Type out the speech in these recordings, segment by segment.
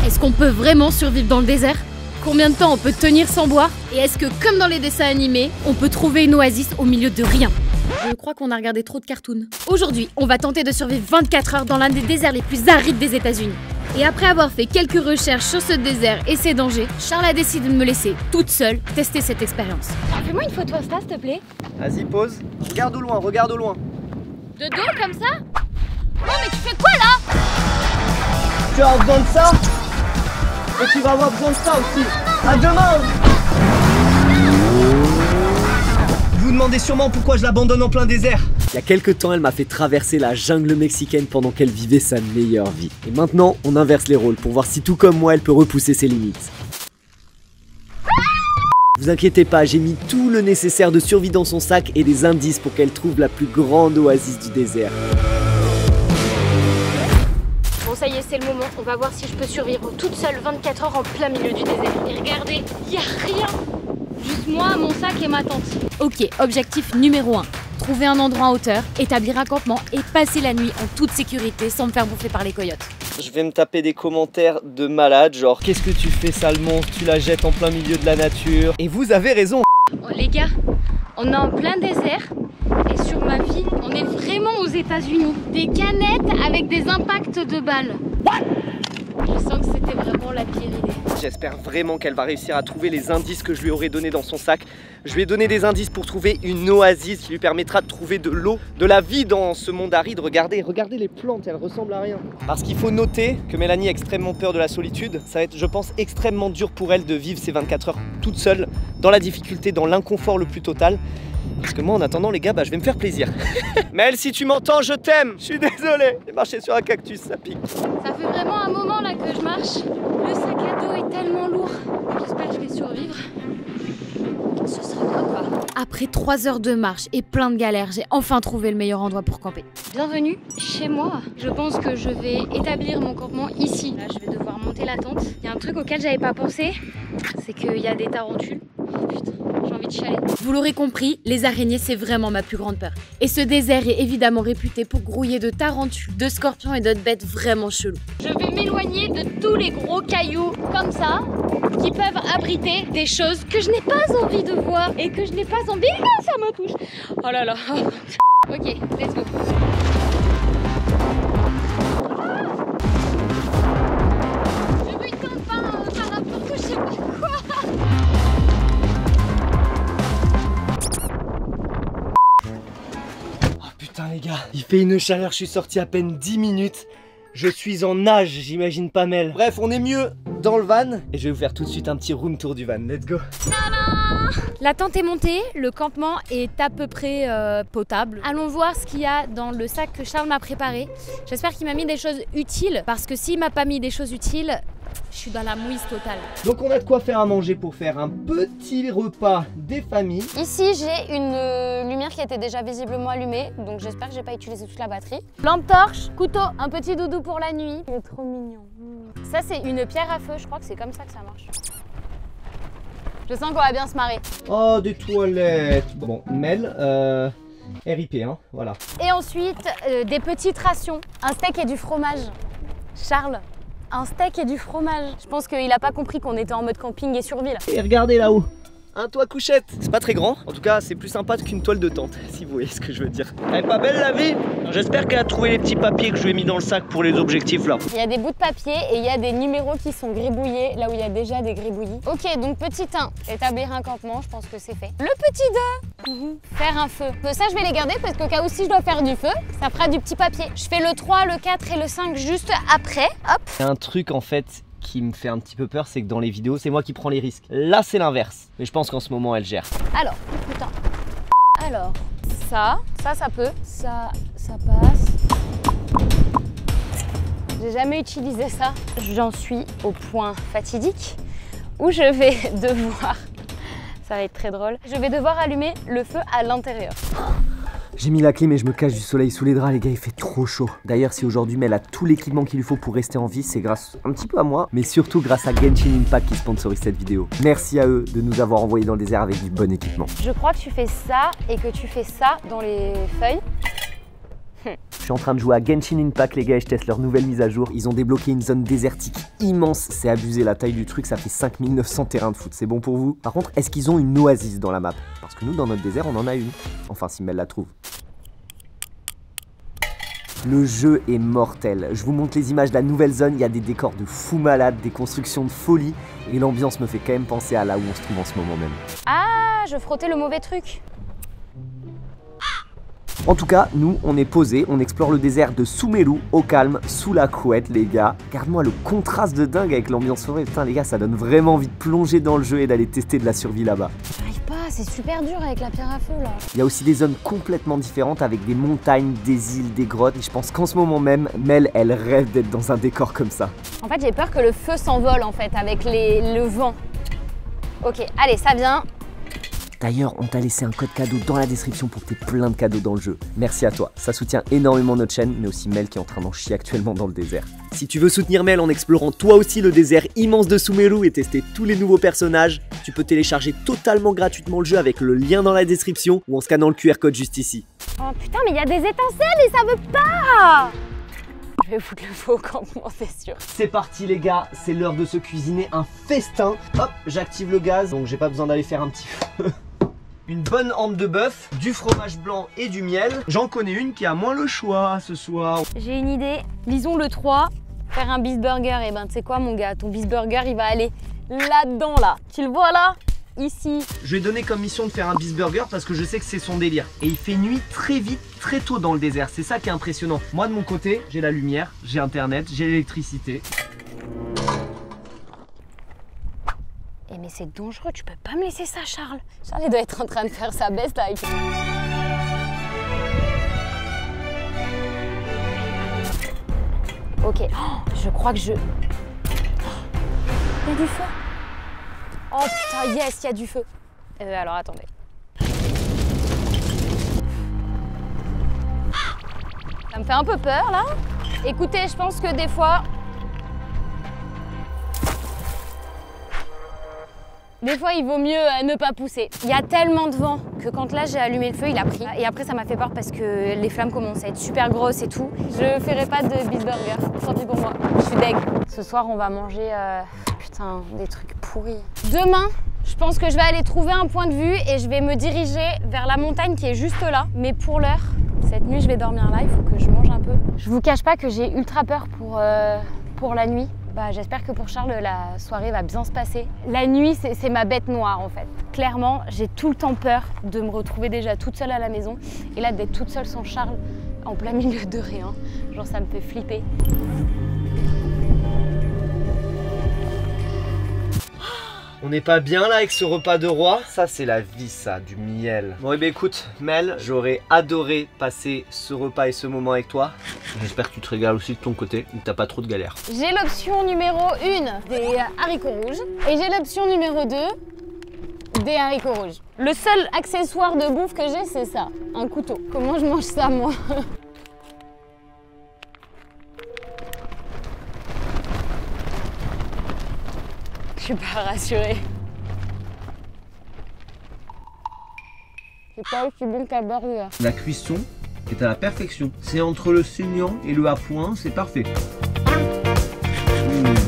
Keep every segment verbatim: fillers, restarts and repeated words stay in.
Est-ce qu'on peut vraiment survivre dans le désert? Combien de temps on peut tenir sans boire? Et est-ce que, comme dans les dessins animés, on peut trouver une oasis au milieu de rien? Je crois qu'on a regardé trop de cartoons. Aujourd'hui, on va tenter de survivre vingt-quatre heures dans l'un des déserts les plus arides des États-Unis. Et après avoir fait quelques recherches sur ce désert et ses dangers, Charles a décidé de me laisser toute seule tester cette expérience. Fais-moi une photo Insta, s'il te plaît. Vas-y, pose. Regarde au loin, regarde au loin. De dos, comme ça? Non, mais tu fais quoi, là? Tu as besoin de ça? Et tu vas avoir besoin de ça aussi. À demain! Vous vous demandez sûrement pourquoi je l'abandonne en plein désert. Il y a quelques temps, elle m'a fait traverser la jungle mexicaine pendant qu'elle vivait sa meilleure vie. Et maintenant, on inverse les rôles pour voir si tout comme moi, elle peut repousser ses limites. Vous inquiétez pas, j'ai mis tout le nécessaire de survie dans son sac et des indices pour qu'elle trouve la plus grande oasis du désert. Bon, ça y est, c'est le moment. On va voir si je peux survivre toute seule vingt-quatre heures en plein milieu du désert. Et regardez, il y a rien. Juste moi, mon sac et ma tente. Ok, objectif numéro un. Trouver un endroit en hauteur, établir un campement et passer la nuit en toute sécurité sans me faire bouffer par les coyotes. Je vais me taper des commentaires de malades, genre qu'est-ce que tu fais sale monstre, tu la jettes en plein milieu de la nature. Et vous avez raison. Oh, les gars, on est en plein désert et sur ma vie, on est vraiment aux États-Unis. Des canettes avec des impacts de balles. Je sens que c'était vraiment la pire idée. J'espère vraiment qu'elle va réussir à trouver les indices que je lui aurais donnés dans son sac. Je lui ai donné des indices pour trouver une oasis qui lui permettra de trouver de l'eau, de la vie dans ce monde aride. Regardez, regardez les plantes, elles ressemblent à rien. Parce qu'il faut noter que Mélanie a extrêmement peur de la solitude. Ça va être, je pense, extrêmement dur pour elle de vivre ces vingt-quatre heures toute seule, dans la difficulté, dans l'inconfort le plus total. Parce que moi, en attendant, les gars, bah, je vais me faire plaisir. Mel, si tu m'entends, je t'aime. Je suis désolé. J'ai marché sur un cactus, ça pique. Ça fait vraiment un moment là que je marche. Le sac à dos est tellement lourd. J'espère que je vais survivre. Ce sera quoi, quoi. Après trois heures de marche et plein de galères, j'ai enfin trouvé le meilleur endroit pour camper. Bienvenue chez moi. Je pense que je vais établir mon campement ici. Là, je vais devoir monter la tente. Il y a un truc auquel j'avais pas pensé, c'est qu'il y a des tarentules. Oh putain, j'ai envie de chialer. Vous l'aurez compris, les araignées, c'est vraiment ma plus grande peur. Et ce désert est évidemment réputé pour grouiller de tarentules, de scorpions et d'autres bêtes vraiment cheloues. Je vais m'éloigner de tous les gros cailloux comme ça, qui peuvent abriter des choses que je n'ai pas envie de voir et que je n'ai pas envie. Ah, ça me touche. Oh là là. Ok, let's go. Je veux une tente, pas un parapluie, je sais pas quoi. Oh putain les gars, il fait une chaleur, je suis sorti à peine dix minutes. Je suis en nage, j'imagine pas Mel. Bref, on est mieux dans le van. Et je vais vous faire tout de suite un petit room tour du van, let's go. La tente est montée, le campement est à peu près euh, potable. Allons voir ce qu'il y a dans le sac que Charles m'a préparé. J'espère qu'il m'a mis des choses utiles, parce que s'il m'a pas mis des choses utiles, je suis dans la mouise totale. Donc on a de quoi faire à manger pour faire un petit repas des familles. Ici j'ai une euh, lumière qui était déjà visiblement allumée, donc j'espère que j'ai pas utilisé toute la batterie. Lampe torche, couteau, un petit doudou pour la nuit. Il est trop mignon. Ça c'est une pierre à feu, je crois que c'est comme ça que ça marche. Je sens qu'on va bien se marrer. Oh, des toilettes. Bon, Mel, euh, R I P, hein, voilà. Et ensuite, euh, des petites rations. Un steak et du fromage. Charles, un steak et du fromage. Je pense qu'il a pas compris qu'on était en mode camping et survie là. Et regardez là-haut, un toit couchette. C'est pas très grand, en tout cas c'est plus sympa qu'une toile de tente, si vous voyez ce que je veux dire. Elle est pas belle la vie? J'espère qu'elle a trouvé les petits papiers que je lui ai mis dans le sac pour les objectifs là. Il y a des bouts de papier et il y a des numéros qui sont gribouillés, là où il y a déjà des gribouillis. Ok, donc petit un, établir un campement, je pense que c'est fait. Le petit deux, mmh. Faire un feu. Ça je vais les garder parce qu'au cas où si je dois faire du feu, ça fera du petit papier. Je fais le trois, le quatre et le cinq juste après, hop. Il y a un truc en fait qui me fait un petit peu peur, c'est que dans les vidéos, c'est moi qui prends les risques. Là, c'est l'inverse. Mais je pense qu'en ce moment, elle gère. Alors, putain. Alors, ça, ça, ça peut. Ça, ça passe. J'ai jamais utilisé ça. J'en suis au point fatidique où je vais devoir... Ça va être très drôle. Je vais devoir allumer le feu à l'intérieur. J'ai mis la clé mais je me cache du soleil sous les draps les gars, il fait trop chaud. D'ailleurs si aujourd'hui Mel a tout l'équipement qu'il lui faut pour rester en vie, c'est grâce un petit peu à moi, mais surtout grâce à Genshin Impact qui sponsorise cette vidéo. Merci à eux de nous avoir envoyé dans le désert avec du bon équipement. Je crois que tu fais ça et que tu fais ça dans les feuilles. suis en train de jouer à Genshin Impact les gars et je teste leur nouvelle mise à jour. Ils ont débloqué une zone désertique immense, c'est abusé la taille du truc, ça fait cinq mille neuf cents terrains de foot, c'est bon pour vous? Par contre, est-ce qu'ils ont une oasis dans la map? Parce que nous dans notre désert on en a une. Enfin si Mel la trouve. Le jeu est mortel. Je vous montre les images de la nouvelle zone, il y a des décors de fou malade, des constructions de folie et l'ambiance me fait quand même penser à là où on se trouve en ce moment même. Ah, je frottais le mauvais truc. En tout cas, nous, on est posés, on explore le désert de Sumeru, au calme, sous la couette, les gars. Regarde-moi le contraste de dingue avec l'ambiance forêt. Putain, les gars, ça donne vraiment envie de plonger dans le jeu et d'aller tester de la survie là-bas. J'arrive pas, c'est super dur avec la pierre à feu, là. Il y a aussi des zones complètement différentes avec des montagnes, des îles, des grottes. Et je pense qu'en ce moment même, Mel, elle rêve d'être dans un décor comme ça. En fait, j'ai peur que le feu s'envole, en fait, avec les... le vent. Ok, allez, ça vient. D'ailleurs, on t'a laissé un code cadeau dans la description pour que t'aies plein de cadeaux dans le jeu. Merci à toi, ça soutient énormément notre chaîne, mais aussi Mel qui est en train d'en chier actuellement dans le désert. Si tu veux soutenir Mel en explorant toi aussi le désert immense de Sumeru et tester tous les nouveaux personnages, tu peux télécharger totalement gratuitement le jeu avec le lien dans la description ou en scannant le Q R code juste ici. Oh putain, mais il y a des étincelles et ça veut pas! Je vais foutre le feu au campement, c'est sûr. C'est parti les gars, c'est l'heure de se cuisiner un festin. Hop, j'active le gaz, donc j'ai pas besoin d'aller faire un petit feu. Une bonne hampe de bœuf, du fromage blanc et du miel. J'en connais une qui a moins le choix ce soir. J'ai une idée, lisons le trois, faire un Bisburger. Et ben tu sais quoi mon gars, ton Bisburger il va aller là-dedans là. Tu le vois là? Ici. Je lui ai donné comme mission de faire un Bisburger parce que je sais que c'est son délire. Et il fait nuit très vite, très tôt dans le désert. C'est ça qui est impressionnant. Moi de mon côté, j'ai la lumière, j'ai internet, j'ai l'électricité. Eh mais c'est dangereux, tu peux pas me laisser ça Charles. Charles il doit être en train de faire sa best là. Ok, oh, je crois que je... Il y a du feu. Oh putain, yes, il y a du feu. Euh, alors attendez. Ça me fait un peu peur là. Écoutez, je pense que des fois... Des fois, il vaut mieux euh, ne pas pousser. Il y a tellement de vent que quand là, j'ai allumé le feu, il a pris. Et après, ça m'a fait peur parce que les flammes commencent à être super grosses et tout. Je ferai pas de Bisburger, tant pis pour moi. Je suis deg. Ce soir, on va manger, euh, putain, des trucs pourris. Demain, je pense que je vais aller trouver un point de vue et je vais me diriger vers la montagne qui est juste là. Mais pour l'heure, cette nuit, je vais dormir là. Il faut que je mange un peu. Je vous cache pas que j'ai ultra peur pour, euh, pour la nuit. Bah, j'espère que pour Charles, la soirée va bien se passer. La nuit, c'est ma bête noire en fait. Clairement, j'ai tout le temps peur de me retrouver déjà toute seule à la maison. Et là, d'être toute seule sans Charles, en plein milieu de rien. Genre, ça me fait flipper. On n'est pas bien là avec ce repas de roi? Ça c'est la vie ça, du miel. Bon et ben écoute Mel, j'aurais adoré passer ce repas et ce moment avec toi. J'espère que tu te régales aussi de ton côté, que t'as pas trop de galères. J'ai l'option numéro un des haricots rouges et j'ai l'option numéro deux des haricots rouges. Le seul accessoire de bouffe que j'ai c'est ça, un couteau. Comment je mange ça moi? Je suis pas rassurée. C'est pas aussi bon qu'un burger. La cuisson est à la perfection. C'est entre le saignant et le à point, c'est parfait. Mmh.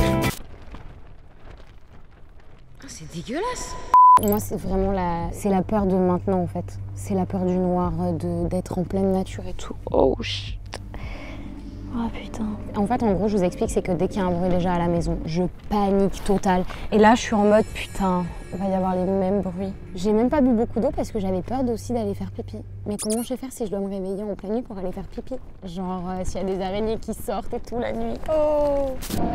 Ah, c'est dégueulasse. Moi, c'est vraiment la, c'est la peur de maintenant en fait. C'est la peur du noir, de d'être en pleine nature et tout. Oh shit. Oh putain. En fait, en gros, je vous explique, c'est que dès qu'il y a un bruit déjà à la maison, je panique total. Et là, je suis en mode, putain, il va y avoir les mêmes bruits. J'ai même pas bu beaucoup d'eau parce que j'avais peur aussi d'aller faire pipi. Mais comment je vais faire si je dois me réveiller en pleine nuit pour aller faire pipi? Genre, euh, s'il y a des araignées qui sortent et tout la nuit. Oh!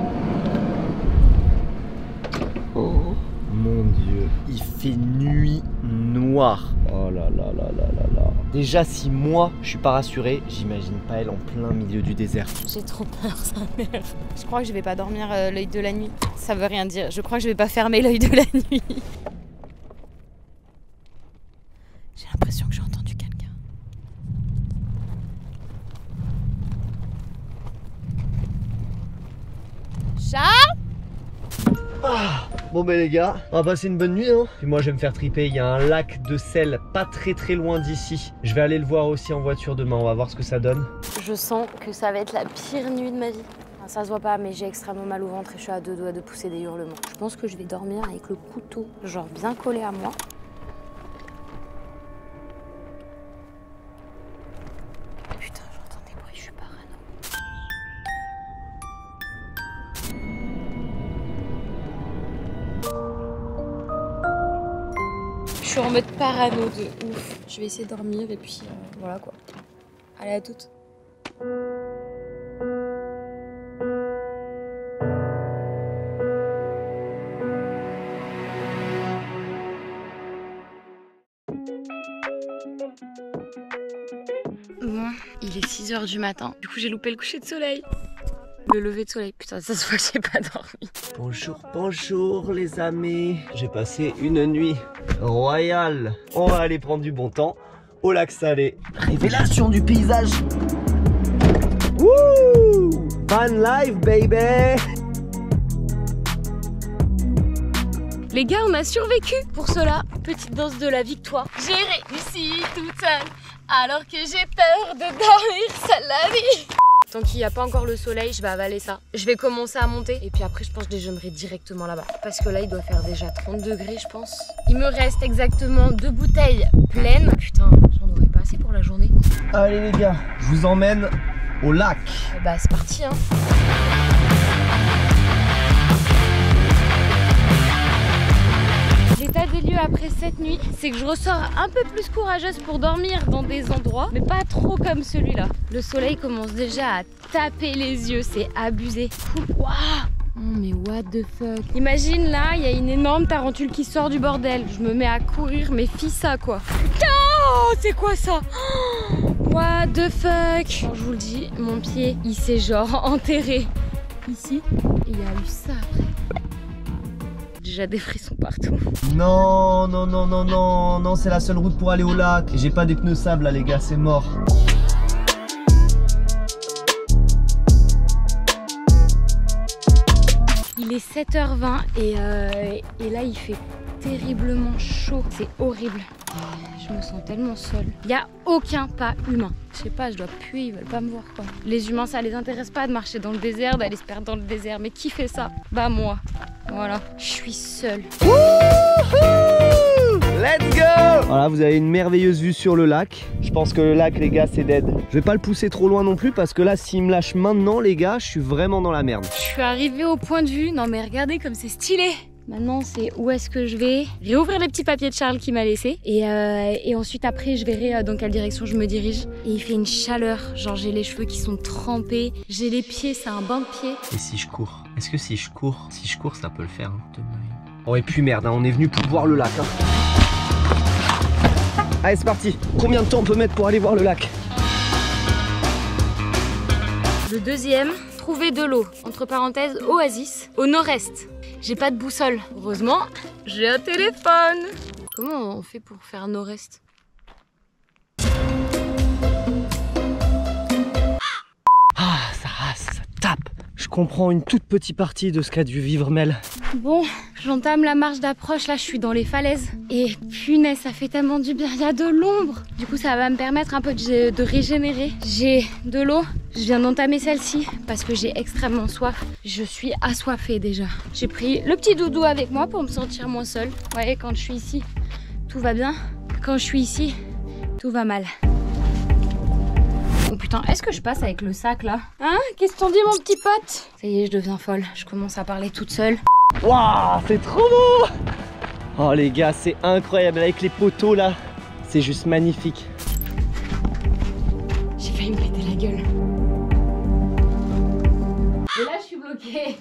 Oh mon Dieu, il fait nuit noire. Oh là là là là là là. Déjà si moi je suis pas rassurée, j'imagine pas elle en plein milieu du désert. J'ai trop peur, sa mère. Je crois que je vais pas dormir euh, l'œil de la nuit. Ça veut rien dire. Je crois que je vais pas fermer l'œil de la nuit. J'ai l'impression que j'ai entendu quelqu'un. Charles? Ah. Bon bah les gars, on va passer une bonne nuit hein. Puis moi je vais me faire triper, il y a un lac de sel pas très très loin d'ici. Je vais aller le voir aussi en voiture demain, on va voir ce que ça donne. Je sens que ça va être la pire nuit de ma vie. Enfin, ça se voit pas, mais j'ai extrêmement mal au ventre et je suis à deux doigts de pousser des hurlements. Je pense que je vais dormir avec le couteau, genre bien collé à moi. Putain, j'entends des bruits, je suis parano. Je suis en mode parano de ouf. Je vais essayer de dormir et puis euh, voilà quoi. Allez, à toutes. Bon, il est six heures du matin. Du coup, j'ai loupé le coucher de soleil. Le lever de soleil. Putain, ça se voit que j'ai pas dormi. Bonjour, bonjour les amis. J'ai passé une nuit royale. On va aller prendre du bon temps au lac Salé. Révélation du paysage. Wouh! Van life, baby! Les gars, on a survécu. Pour cela, petite danse de la victoire. J'ai réussi toute seule, alors que j'ai peur de dormir seule la vie. Tant qu'il n'y a pas encore le soleil, je vais avaler ça. Je vais commencer à monter et puis après je pense que je déjeunerai directement là-bas. Parce que là il doit faire déjà trente degrés je pense. Il me reste exactement deux bouteilles pleines. Putain, j'en aurais pas assez pour la journée. Allez les gars, je vous emmène au lac. Bah c'est parti hein. L'état des lieux après cette nuit, c'est que je ressors un peu plus courageuse pour dormir dans des endroits, mais pas trop comme celui-là. Le soleil commence déjà à taper les yeux, c'est abusé. Waouh! Oh mais what the fuck. Imagine là, il y a une énorme tarentule qui sort du bordel. Je me mets à courir, mais fis ça quoi. Putain, c'est quoi ça? What the fuck. Alors, je vous le dis, mon pied, il s'est genre enterré ici. Et il y a eu ça après. Déjà des frissons partout. Non, non, non, non, non, non, c'est la seule route pour aller au lac. J'ai pas des pneus sable là les gars, c'est mort. Il est sept heures vingt et, euh, et là il fait terriblement chaud. C'est horrible. Je me sens tellement seule. Il n'y a aucun pas humain. Je sais pas, je dois puer, ils veulent pas me voir quoi. Les humains ça les intéresse pas de marcher dans le désert, d'aller se perdre dans le désert. Mais qui fait ça? Bah moi. Voilà, je suis seule. Let's go! Voilà, vous avez une merveilleuse vue sur le lac. Je pense que le lac, les gars, c'est dead. Je vais pas le pousser trop loin non plus parce que là, s'il me lâche maintenant, les gars, je suis vraiment dans la merde. Je suis arrivée au point de vue. Non mais regardez comme c'est stylé. Maintenant, c'est où est-ce que je vais réouvrir les petits papiers de Charles qu'il m'a laissé et, euh, et ensuite après je verrai dans quelle direction je me dirige. Et il fait une chaleur, genre j'ai les cheveux qui sont trempés, j'ai les pieds, c'est un bain de pied. Et si je cours? Est-ce que si je cours, si je cours ça peut le faire hein, demain. Oh et puis merde, hein, on est venu pour voir le lac. Hein. Allez c'est parti. Combien de temps on peut mettre pour aller voir le lac? Le deuxième, trouver de l'eau, entre parenthèses oasis, au nord-est. J'ai pas de boussole. Heureusement, j'ai un téléphone. Comment on fait pour faire nord-est? Ah, ça rase, ça tape. Je comprends une toute petite partie de ce qu'a dû vivre Mel. Bon, j'entame la marche d'approche. Là, je suis dans les falaises. Et punaise, ça fait tellement du bien. Il y a de l'ombre. Du coup, ça va me permettre un peu de, de régénérer. J'ai de l'eau. Je viens d'entamer celle-ci parce que j'ai extrêmement soif. Je suis assoiffée déjà. J'ai pris le petit doudou avec moi pour me sentir moins seule. Ouais, quand je suis ici, tout va bien. Quand je suis ici, tout va mal. Oh putain, est-ce que je passe avec le sac là? Hein? Qu'est-ce qu'on dit mon petit pote? Ça y est, je deviens folle. Je commence à parler toute seule. Waouh, c'est trop beau! Oh les gars, c'est incroyable avec les poteaux là. C'est juste magnifique. J'ai failli me péter la gueule. Et là, je suis bloquée.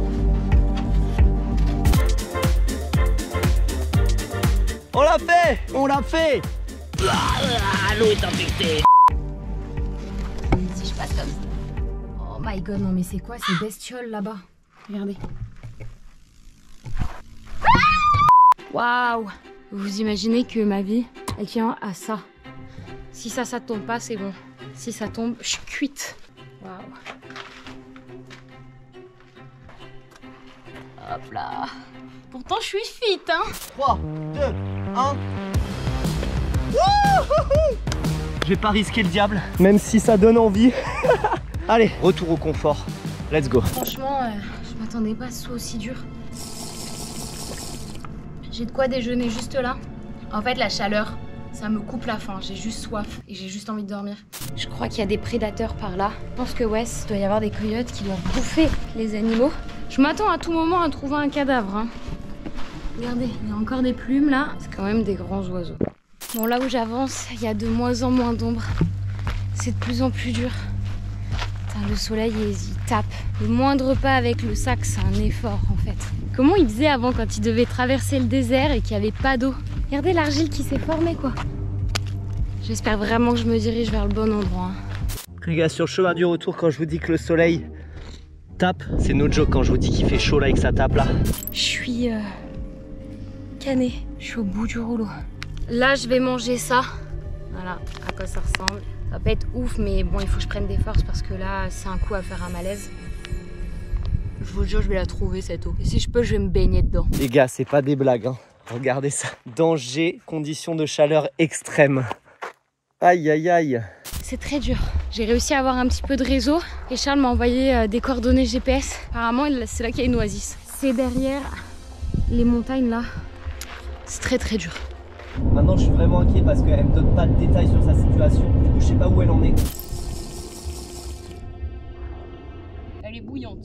On l'a fait! On l'a fait! L'eau est infectée! Si je passe comme ça. Oh my god, non mais c'est quoi ces bestioles là-bas? Regardez. Waouh! Vous imaginez que ma vie, elle tient à ça. Si ça, ça tombe pas, c'est bon. Si ça tombe, je suis cuite. Waouh! Hop là! Pourtant, je suis fit, hein. trois, deux, un. Je vais pas risquer le diable, même si ça donne envie. Allez, retour au confort. Let's go. Franchement, euh, je m'attendais pas à ce soit aussi dur. J'ai de quoi déjeuner juste là. En fait, la chaleur, ça me coupe la faim. J'ai juste soif et j'ai juste envie de dormir. Je crois qu'il y a des prédateurs par là. Je pense que ouais, il doit y avoir des coyotes qui doivent bouffer les animaux. Je m'attends à tout moment à trouver un cadavre. Hein. Regardez, il y a encore des plumes là. C'est quand même des grands oiseaux. Bon, là où j'avance, il y a de moins en moins d'ombre. C'est de plus en plus dur. Putain, le soleil, il, il tape. Le moindre pas avec le sac, c'est un effort en fait. Comment il faisait avant quand il devait traverser le désert et qu'il n'y avait pas d'eau? Regardez l'argile qui s'est formée quoi. J'espère vraiment que je me dirige vers le bon endroit. Les gars, sur le chemin du retour, quand je vous dis que le soleil tape, c'est no joke quand je vous dis qu'il fait chaud là et que ça tape là. Je suis euh, canée, je suis au bout du rouleau. Là, je vais manger ça. Voilà à quoi ça ressemble. Ça va pas être ouf, mais bon, il faut que je prenne des forces parce que là, c'est un coup à faire un malaise. Je vous jure, je vais la trouver cette eau. Et si je peux, je vais me baigner dedans. Les gars, c'est pas des blagues, hein. Regardez ça. Danger, conditions de chaleur extrême. Aïe, aïe, aïe. C'est très dur. J'ai réussi à avoir un petit peu de réseau et Charles m'a envoyé euh, des coordonnées G P S. Apparemment, c'est là qu'il y a une oasis. C'est derrière les montagnes là. C'est très très dur. Maintenant, je suis vraiment inquiet parce qu'elle me donne pas de détails sur sa situation. Du coup, je sais pas où elle en est. Elle est bouillante.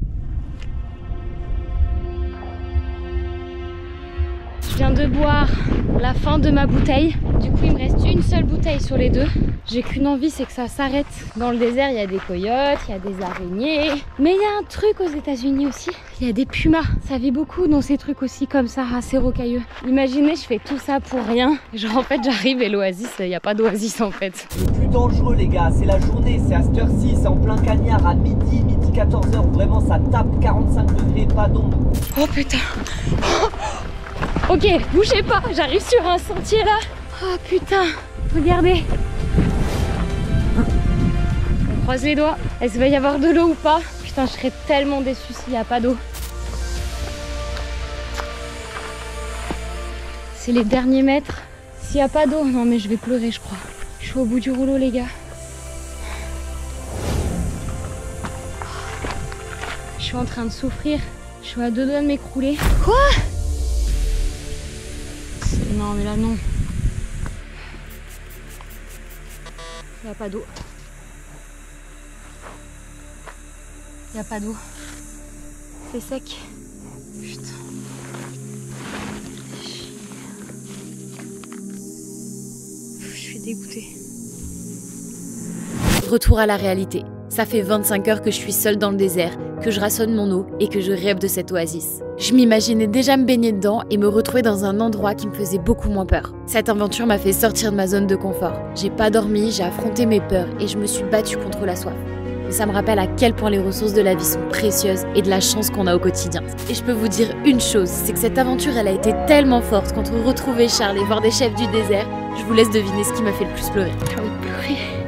Je viens de boire la fin de ma bouteille. Du coup, il me reste une seule bouteille sur les deux. J'ai qu'une envie, c'est que ça s'arrête. Dans le désert, il y a des coyotes, il y a des araignées. Mais il y a un truc aux États-Unis aussi. Il y a des pumas. Ça vit beaucoup dans ces trucs aussi comme ça, assez rocailleux. Imaginez, je fais tout ça pour rien. Genre, en fait, j'arrive et l'oasis, il n'y a pas d'oasis en fait. Le plus dangereux, les gars, c'est la journée. C'est à cette heure-ci, c'est en plein cagnard, à midi, midi quatorze heures. Vraiment, ça tape quarante-cinq degrés, pas d'ombre. Oh putain. Ok, bougez pas, j'arrive sur un sentier là. Oh putain, regardez. On croise les doigts. Est-ce qu'il va y avoir de l'eau ou pas? Putain, je serais tellement déçue s'il n'y a pas d'eau. C'est les derniers mètres. S'il n'y a pas d'eau, non mais je vais pleurer je crois. Je suis au bout du rouleau les gars. Je suis en train de souffrir. Je suis à deux doigts de m'écrouler. Quoi? Non mais là non. Il n'y a pas d'eau. Il n'y a pas d'eau. C'est sec. Putain. Je suis dégoûtée. Retour à la réalité. Ça fait vingt-cinq heures que je suis seule dans le désert, que je rationne mon eau et que je rêve de cette oasis. Je m'imaginais déjà me baigner dedans et me retrouver dans un endroit qui me faisait beaucoup moins peur. Cette aventure m'a fait sortir de ma zone de confort. J'ai pas dormi, j'ai affronté mes peurs et je me suis battue contre la soif. Mais ça me rappelle à quel point les ressources de la vie sont précieuses et de la chance qu'on a au quotidien. Et je peux vous dire une chose, c'est que cette aventure elle a été tellement forte qu'entre retrouver Charles et voir des chefs du désert, je vous laisse deviner ce qui m'a fait le plus pleurer. J'ai envie de pleurer.